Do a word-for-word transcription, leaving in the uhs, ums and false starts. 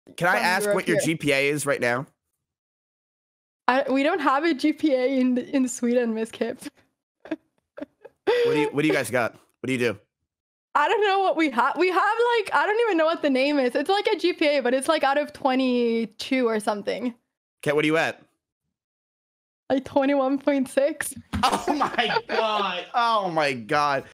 Can I from ask Europe what your here. G P A is right now? I, we don't have a G P A in in Sweden, Miss Kip. What do you What do you guys got? What do you do? I don't know what we have. We have like I don't even know what the name is. It's like a G P A, but it's like out of twenty-two or something. Kat, what are you at? Like twenty-one point six. Oh my god! Oh my god!